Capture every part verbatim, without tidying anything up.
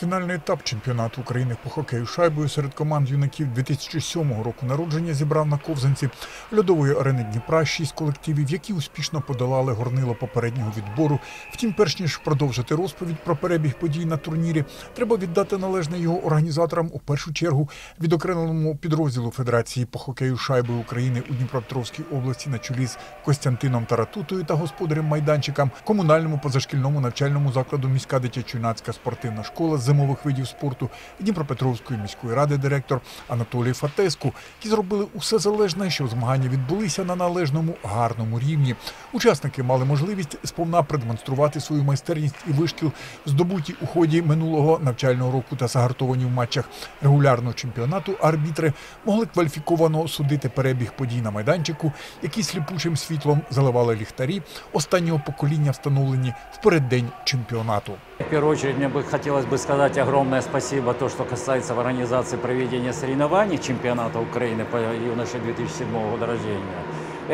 Фінальний етап чемпіонату України по хокею шайбою серед команд юнаків дві тисячі сьомого року народження зібрав на ковзанці льодової арени Дніпра шість колективів, які успішно подолали горнило попереднього відбору. Втім, перш ніж продовжити розповідь про перебіг подій на турнірі, треба віддати належне його організаторам, у першу чергу відокремленому підрозділу Федерації по хокею шайбою України у Дніпропетровській області на чолі з Костянтином Таратутою та господарем майданчика, комунальному позашкільному навчальному закладу міська дитячо-юнацька спортивна школа з зимових видів спорту Дніпропетровської міської ради директор Анатолій Фатеску, які зробили усе залежне, щоб змагання відбулися на належному, гарному рівні. Учасники мали можливість сповна продемонструвати свою майстерність і вишкіл, здобуті у ході минулого навчального року та загартовані в матчах регулярного чемпіонату. Арбітри могли кваліфіковано судити перебіг подій на майданчику, які сліпучим світлом заливали ліхтарі останнього покоління, встановлені в переддень чемпіонату. В первую очередь мне бы хотелось бы сказать огромное спасибо, то, что касается в организации проведения соревнований чемпионата Украины по юноше две тысячи седьмого года рождения.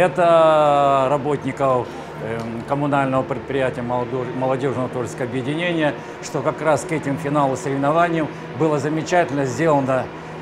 Это работников коммунального предприятия молодежного творческого объединения, что как раз к этим финалу соревнований было замечательно сделано.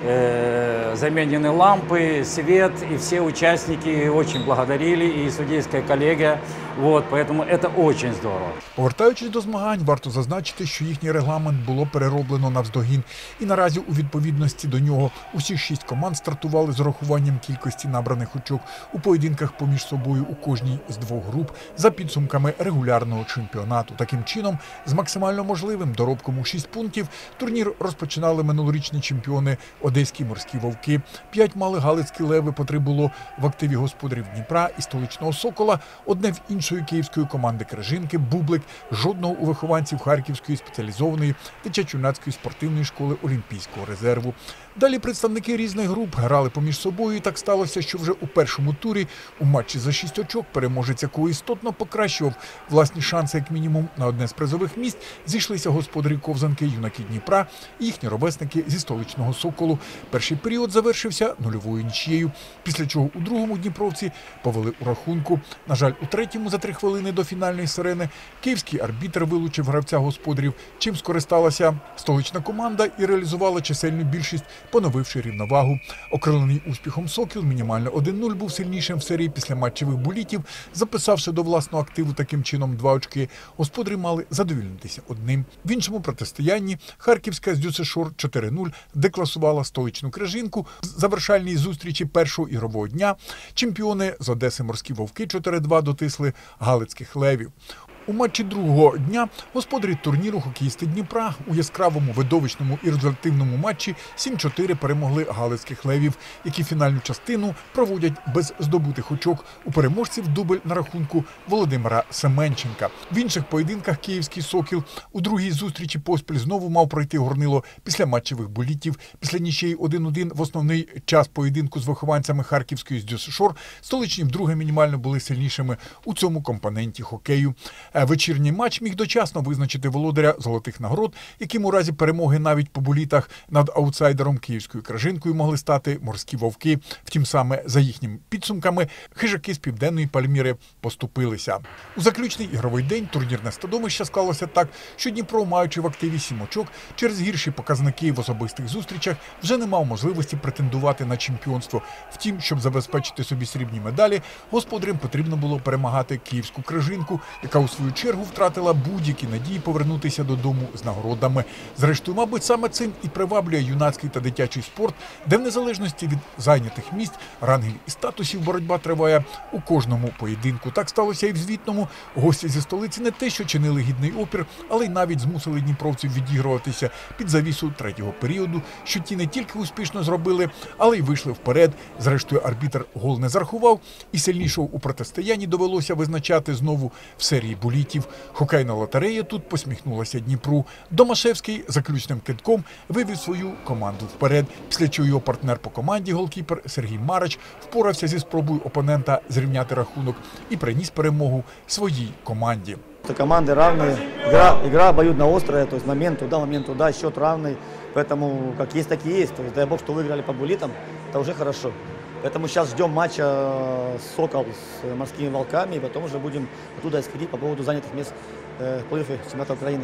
Заменены лампы, свет, и все участники очень благодарили, и судейская коллегия. Вот, поэтому это очень здорово. Повертаючись до змагань, варто зазначити, що їхній регламент було перероблено навздогін. І наразі у відповідності до нього усі шість команд стартували з урахуванням кількості набраних очок у поєдинках поміж собою у кожній з двох груп за підсумками регулярного чемпіонату. Таким чином, з максимально можливим доробком у шість пунктів, турнір розпочинали минулорічні чемпіони Одеські морські вовки. П'ять мали Галицькі леви, по три було в активі господарів Дніпра і столичного Сокола, одне в іншої київської команди Крижинки, Бублик, жодного у вихованців Харківської спеціалізованої дитячо-юнацької спортивної школи Олімпійського резерву. Далі представники різних груп грали поміж собою, і так сталося, що вже у першому турі у матчі за шість очок переможець, якого істотно покращував власні шанси як мінімум на одне з призових місць, зійшлися господарі ковзанки юнаки Дніпра і їхні ровесники зі столичного Соколу. Перший період завершився нульовою нічією, після чого у другому дніпровці повели у рахунку. На жаль, у третьому за три хвилини до фінальної сирени київський арбітр вилучив гравця господарів, чим скористалася столична команда і реалізувала чисельну більшість, поновивши рівновагу. Окрилений успіхом Сокіл мінімально один нуль був сильнішим в серії після матчевих булітів, записавши до власного активу таким чином два очки. Господарі мали задовільнитися одним. В іншому протистоянні Харківська з Дюсешор чотири нуль декласувала столичну Крижинку. В завершальній зустрічі першого ігрового дня чемпіони з Одеси морські вовки чотири два дотисли Галицьких левів. У матчі другого дня господарі турніру хокеїсти Дніпра у яскравому, видовищному і результативному матчі сім чотири перемогли Галицьких левів, які фінальну частину проводять без здобутих очок. У переможців дубль на рахунку Володимира Семенченка. В інших поєдинках київський Сокіл у другій зустрічі поспіль знову мав пройти горнило після матчевих булітів. Після нічиї один один в основний час поєдинку з вихованцями Харківської з Дюсешор столичні вдруге мінімально були сильнішими у цьому компоненті хокею. Вечірній матч міг дочасно визначити володаря золотих нагород, яким у разі перемоги навіть по булітах над аутсайдером Київською Крижинкою могли стати морські вовки. Втім, саме за їхніми підсумками хижаки з Південної Пальміри поступилися. У заключний ігровий день турнірне стадомище склалося так, що Дніпро, маючи в активі сім очок, через гірші показники в особистих зустрічах вже не мав можливості претендувати на чемпіонство. Втім, щоб забезпечити собі срібні медалі, господарям потрібно було перемагати Київську Крижинку, яка у свою чергу втратила будь-які надії повернутися додому з нагородами. Зрештою, мабуть, саме цим і приваблює юнацький та дитячий спорт, де в незалежності від зайнятих місць, рангів і статусів боротьба триває у кожному поєдинку. Так сталося і в звітному. Гості зі столиці не те, що чинили гідний опір, але й навіть змусили дніпровців відігруватися під завісу третього періоду, що ті не тільки успішно зробили, але й вийшли вперед. Зрештою, арбітр гол не зарахував, і сильнішого у протистоянні довелося визначати знову в серії булітів. Хокейна лотерея тут посміхнулася Дніпру. Домашевський заключним кидком вивів свою команду вперед, після чого його партнер по команді, голкіпер Сергій Марач, впорався зі спробою опонента зрівняти рахунок і приніс перемогу своїй команді. Команды равные, игра, игра обоюдно острая, то есть момент туда, момент туда, счет равный, поэтому как есть, так и есть. То есть дай бог, что выиграли по булитам, это уже хорошо. Поэтому сейчас ждем матча Сокол с морскими волками, и потом уже будем оттуда исходить по поводу занятых мест в плей-оффе чемпионата Украины.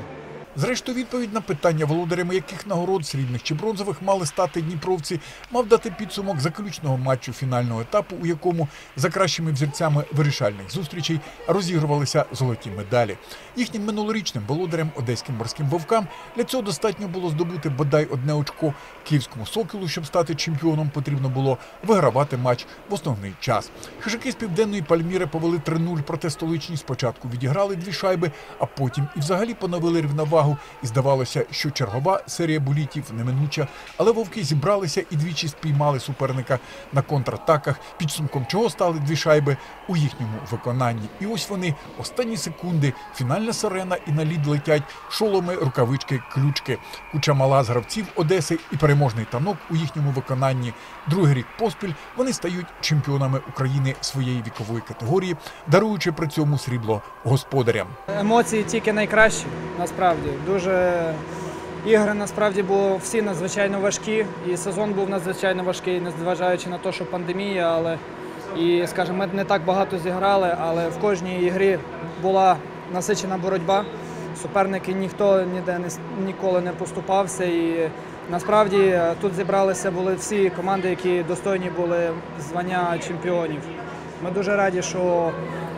Зрештою, відповідь на питання, володарями яких нагород, срібних чи бронзових, мали стати дніпровці, мав дати підсумок заключного матчу фінального етапу, у якому за кращими взірцями вирішальних зустрічей розігрувалися золоті медалі. Їхнім минулорічним володарям, одеським морським вовкам, для цього достатньо було здобути бодай одне очко. Київському «Соколу», щоб стати чемпіоном, потрібно було вигравати матч в основний час. Хижаки з Південної Пальміри повели три нуль, проте столичні спочатку відіграли дві шайби, а потім і взагалі поновили рівновагу. І здавалося, що чергова серія булітів неминуча, але вовки зібралися і двічі спіймали суперника на контратаках, підсумком чого стали дві шайби у їхньому виконанні. І ось вони, останні секунди, фінальна сирена, і на лід летять шоломи, рукавички, ключки. Куча мала з гравців Одеси і переможний танок у їхньому виконанні. Другий рік поспіль вони стають чемпіонами України своєї вікової категорії, даруючи при цьому срібло господарям. Емоції тільки найкращі, насправді. Дуже ігри насправді були всі надзвичайно важкі, і сезон був надзвичайно важкий, незважаючи на те, що пандемія, але і, скажімо, ми не так багато зіграли, але в кожній ігрі була насичена боротьба. Суперники ніхто ніде не, ніколи не поступався, і насправді тут зібралися були всі команди, які достойні були звання чемпіонів. Ми дуже раді, що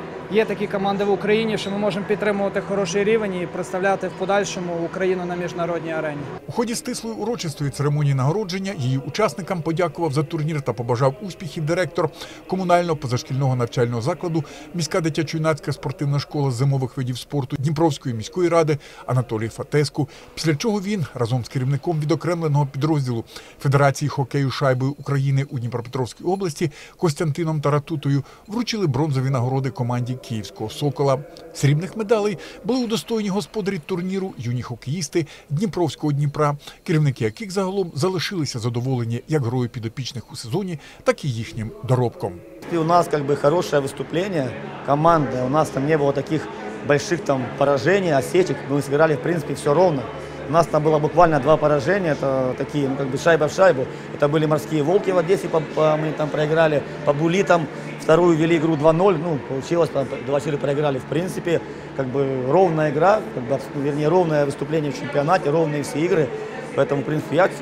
є такі команди в Україні, що ми можемо підтримувати хороший рівень і представляти в подальшому Україну на міжнародній арені. У ході стислої урочистої церемонії нагородження її учасникам подякував за турнір та побажав успіхів директор комунального позашкільного навчального закладу міська дитячо-юнацька спортивна школа з зимових видів спорту Дніпровської міської ради Анатолій Фатеску. Після чого він разом з керівником відокремленого підрозділу Федерації хокею шайбою України у Дніпропетровській області Костянтином Таратутою вручили бронзові нагороди команді Київського «Сокола». Срібних медалей були удостоєні господарі турніру, юні хокеїсти Дніпровського Дніпра, керівники яких загалом залишилися задоволені як грою підопічних у сезоні, так і їхнім доробком. У нас как бы хорошее выступление команды, у нас там не было таких больших там поражений, осечек, мы сыграли в принципе все ровно. У нас там было буквально два поражения, это такие, ну, как бы шайба в шайбу. Это были морские волки в Одессе, по, по, мы там проиграли по булитам. Вторую вели игру два ноль, ну, получилось, два четыре проиграли. В принципе, как бы ровная игра, как бы, вернее, ровное выступление в чемпионате, ровные все игры. Поэтому, в принципе, я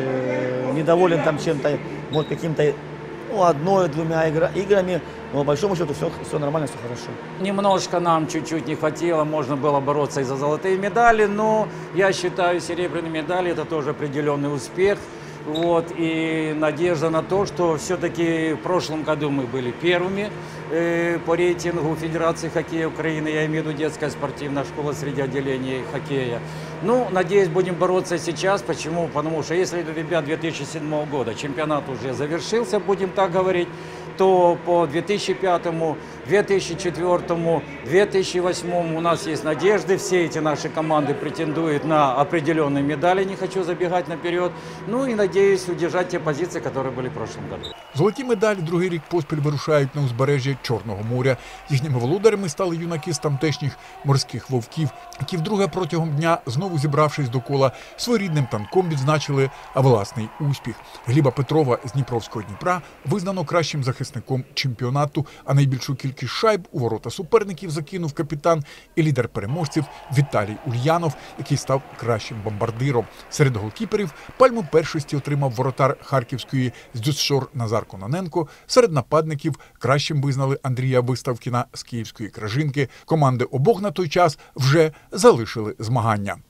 э, недоволен там чем-то, может, каким-то, ну, одной-двумя игра, играми, но по большому счету все, все нормально, все хорошо. Немножко нам чуть-чуть не хватило, можно было бороться и за золотые медали, но я считаю, серебряные медали – это тоже определенный успех. Вот, и надежда на то, что все-таки в прошлом году мы были первыми э, по рейтингу Федерации хоккея Украины, я имею в виду детская спортивная школа среди отделений хоккея. Ну, надеюсь, будем бороться сейчас. Почему? Потому что если, ребят, две тысячи седьмого года чемпионат уже завершился, будем так говорить, то по две тысячи пятому, две тысячи четвёртому, две тысячи восьмому у нас есть надежды. Все эти наши команды претендуют на определенные медали, не хочу забегать наперед. Ну и надеюсь удержать те позиции, которые были в прошлом году. Золоті медалі другий рік поспіль вирушають на узбережжя Чорного моря. Їхніми володарями стали юнаки з тамтешніх морських вовків, які вдруге протягом дня, знову зібравшись довкола, своєрідним танком відзначили власний успіх. Гліба Петрова з Дніпровського Дніпра визнано кращим захисником чемпіонату, а найбільшу кількість шайб у ворота суперників закинув капітан і лідер переможців Віталій Ульянов, який став кращим бомбардиром. Серед голкіперів пальму першості отримав воротар харківської «Здюсшор» Назар Кононенко. Серед нападників кращим визнали Андрія Виставкіна з київської «Кражинки». Команди обох на той час вже залишили змагання.